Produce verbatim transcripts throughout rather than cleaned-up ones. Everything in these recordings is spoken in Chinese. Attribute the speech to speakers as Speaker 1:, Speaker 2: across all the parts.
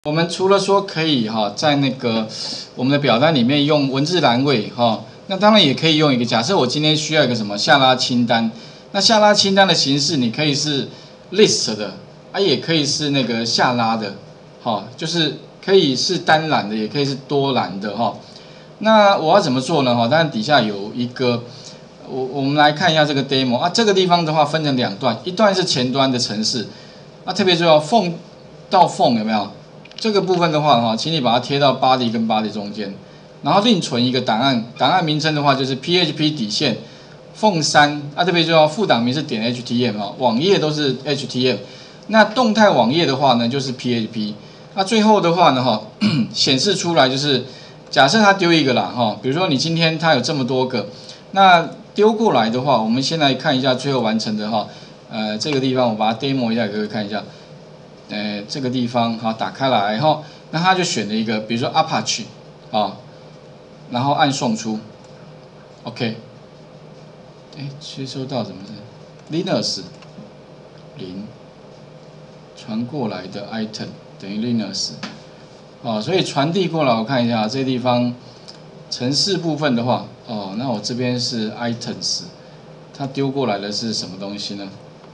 Speaker 1: 我们除了说可以哈，在那个我们的表单里面用文字栏位哈，那当然也可以用一个。假设我今天需要一个什么下拉清单，那下拉清单的形式你可以是 list 的，啊也可以是那个下拉的，哈，就是可以是单栏的，也可以是多栏的哈。那我要怎么做呢？哈，当然底下有一个，我我们来看一下这个 demo 啊，这个地方的话分成两段，一段是前端的程式，啊特别重要 ，from 到 from 有没有？这个部分的话，哈，请你把它贴到 body 跟 body 中间，然后另存一个档案，档案名称的话就是 P H P 底线 from 三，啊，特别重要，副档名是点 H T M 啊，网页都是 H T M， 那动态网页的话呢就是 P H P， 那最后的话呢，哈，显示出来就是，假设它丢一个啦，哈，比如说你今天它有这么多个，那丢过来的话，我们先来看一下最后完成的哈，呃，这个地方我把它 demo 一下给各位看一下。呃，这个地方好，打开来哈，那他就选了一个，比如说 Apache 啊，然后按送出 ，OK， 哎，接收到怎么是 Linux 零传过来的 item 等于 Linux， 哦，所以传递过来，我看一下这地方程式部分的话，哦，那我这边是 items， 它丢过来的是什么东西呢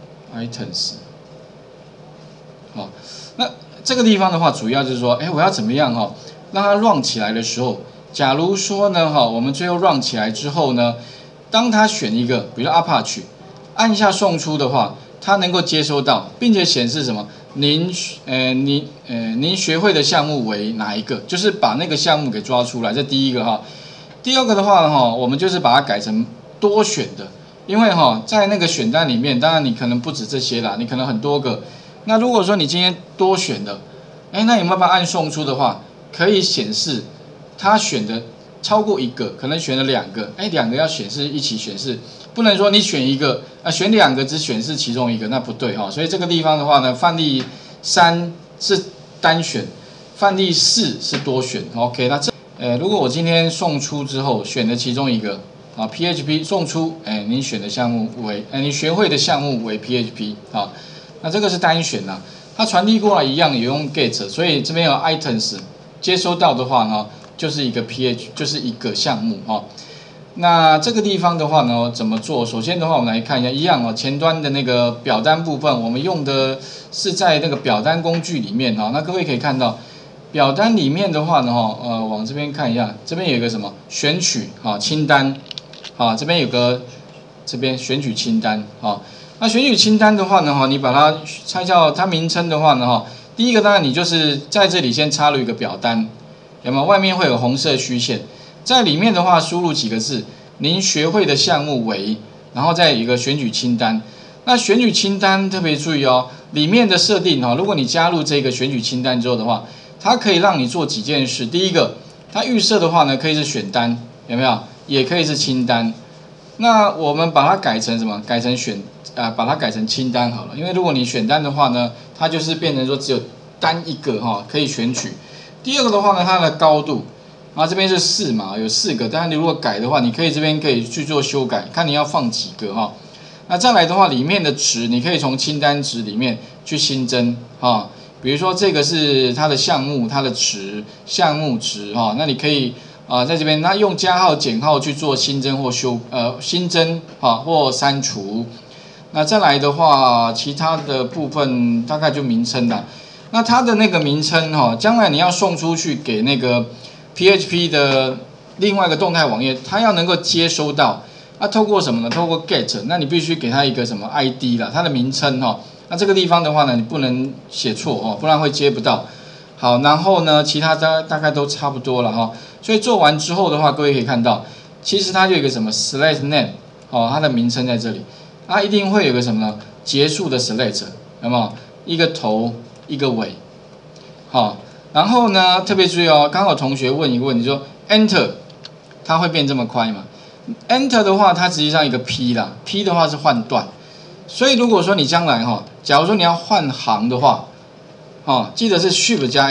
Speaker 1: ？items。哦，那这个地方的话，主要就是说，哎，我要怎么样哈、哦，让它 run 起来的时候，假如说呢，哈，我们最后 run 起来之后呢，当它选一个，比如说 Apache， 按下送出的话，它能够接收到，并且显示什么？您呃，您呃，您学会的项目为哪一个？就是把那个项目给抓出来，这第一个哈。第二个的话哈，我们就是把它改成多选的，因为哈，在那个选单里面，当然你可能不止这些啦，你可能很多个。那如果说你今天多选的，哎，那有没有办法按送出的话，可以显示他选的超过一个，可能选了两个，哎，两个要显示一起显示，不能说你选一个啊，选两个只显示其中一个，那不对哈。所以这个地方的话呢，范例三是单选，范例四是多选 ，OK。那这呃，如果我今天送出之后选了其中一个啊 ，P H P 送出，哎，你选的项目为，哎，你学会的项目为 P H P 啊。那这个是单选啦，它传递过来一样也用 get， 所以这边有 items 接收到的话呢，就是一个 ph 就是一个项目哈。那这个地方的话呢，怎么做？首先的话，我们来看一下，一样哦，前端的那个表单部分，我们用的是在那个表单工具里面哈。那各位可以看到，表单里面的话呢，哈，呃，往这边看一下，这边有一个什么选取哈清单，啊，这边有个这边选取清单啊。那选取清单的话呢，哈，你把它拆叫它名称的话呢，哈，第一个当然你就是在这里先插入一个表单，有没有？外面会有红色虚线，在里面的话输入几个字，您学会的项目为，然后再有一个选取清单。那选取清单特别注意哦，里面的设定哈，如果你加入这个选取清单之后的话，它可以让你做几件事。第一个，它预设的话呢，可以是选单，有没有？也可以是清单。那我们把它改成什么？改成选。啊，把它改成清单好了，因为如果你选单的话呢，它就是变成说只有单一个哈可以选取。第二个的话呢，它的高度，啊这边是四嘛，有四个，但是你如果改的话，你可以这边可以去做修改，看你要放几个哈。那再来的话，里面的值你可以从清单值里面去新增哈，比如说这个是它的项目，它的值项目值哈，那你可以啊在这边那用加号减号去做新增或修呃新增哈或删除。那再来的话，其他的部分大概就名称啦。那它的那个名称哈，将来你要送出去给那个 P H P 的另外一个动态网页，它要能够接收到。那透过什么呢？透过 get， 那你必须给它一个什么 I D 啦，它的名称哈。那这个地方的话呢，你不能写错哦，不然会接不到。好，然后呢，其他大大概都差不多了哈。所以做完之后的话，各位可以看到，其实它就有一个什么 select name 哦，它的名称在这里。它一定会有个什么呢？结束的 select， 有没有？一个头，一个尾，好。然后呢，特别注意哦，刚好同学问一个问题说 ，enter， 它会变这么快吗 ？enter 的话，它实际上一个 p 啦 ，p 的话是换段。所以如果说你将来哈，假如说你要换行的话，哦，记得是 shift 加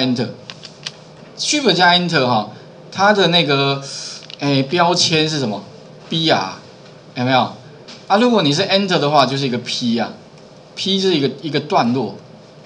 Speaker 1: enter，shift 加 enter 哈，它的那个诶标签是什么 ？B R， 有没有？啊，如果你是 Enter 的话，就是一个 P 啊 ，P 是一个一个段落，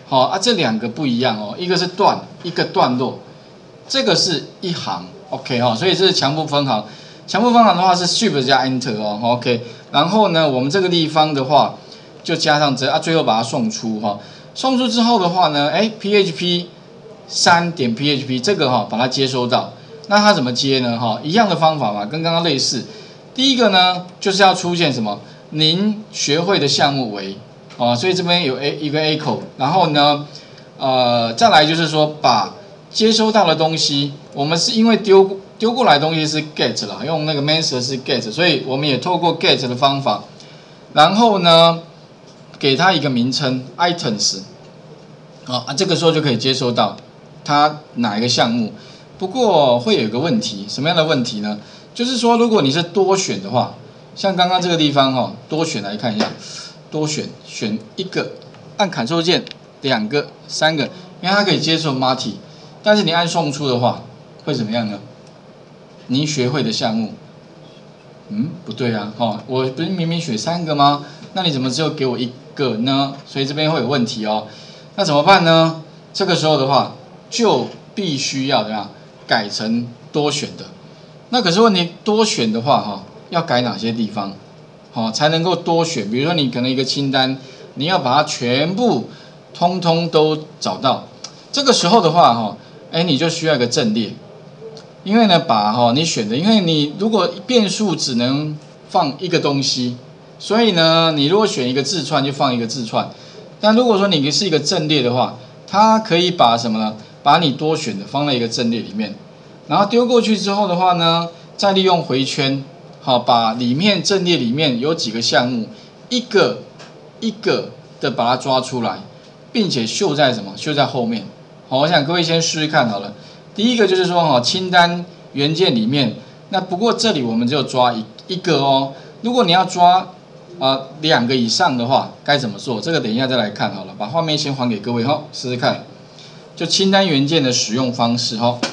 Speaker 1: 好啊，这两个不一样哦，一个是段，一个段落，这个是一行 ，OK 哈、哦，所以这是强部分行。强部分行的话是 Shift 加 Enter 哦 ，OK。然后呢，我们这个地方的话就加上这啊，最后把它送出哈、哦。送出之后的话呢，哎 ，P H P 三点 P H P 这个哈、哦，把它接收到，那它怎么接呢？哈、哦，一样的方法嘛，跟刚刚类似。第一个呢，就是要出现什么？您学会的项目为哦，所以这边有 A 一个 echo， 然后呢，呃，再来就是说把接收到的东西，我们是因为丢丢过来的东西是 get 啦，用那个 master 是 get， 所以我们也透过 get 的方法，然后呢，给它一个名称 items， 啊，这个时候就可以接收到它哪一个项目。不过会有一个问题，什么样的问题呢？就是说，如果你是多选的话，像刚刚这个地方哈、哦，多选来看一下，多选选一个，按 Ctrl 键，两个、三个，因为它可以接受 multi， 但是你按送出的话，会怎么样呢？您学会的项目，嗯，不对啊，哈、哦，我不是明明选三个吗？那你怎么只有给我一个呢？所以这边会有问题哦。那怎么办呢？这个时候的话，就必须要怎样改成多选的。那可是问题，多选的话，哈，要改哪些地方，好才能够多选？比如说你可能一个清单，你要把它全部通通都找到。这个时候的话，哈，哎，你就需要一个阵列，因为呢，把哈你选的，因为你如果变数只能放一个东西，所以呢，你如果选一个字串就放一个字串。但如果说你是一个阵列的话，它可以把什么呢？把你多选的放在一个阵列里面。然后丢过去之后的话呢，再利用回圈，好，把里面阵列里面有几个项目，一个一个的把它抓出来，并且秀在什么？秀在后面。好，我想各位先试试看好了。第一个就是说哈，清单元件里面，那不过这里我们只有抓一一个哦。如果你要抓啊、呃、两个以上的话，该怎么做？这个等一下再来看好了。把画面先还给各位哈，试试看。就清单元件的使用方式哈。